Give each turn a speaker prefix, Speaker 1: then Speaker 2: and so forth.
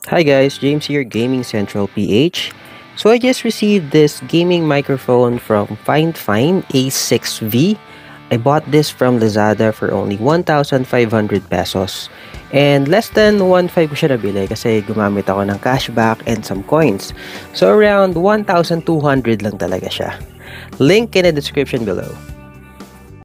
Speaker 1: Hi guys, James here, Gaming Central PH. So I just received this gaming microphone from Fifine A6V. I bought this from Lazada for only 1,500 pesos. And less than 1,500 ko siya nabili kasi gumamit ako ng cashback and some coins. So around 1,200 lang talaga siya. Link in the description below.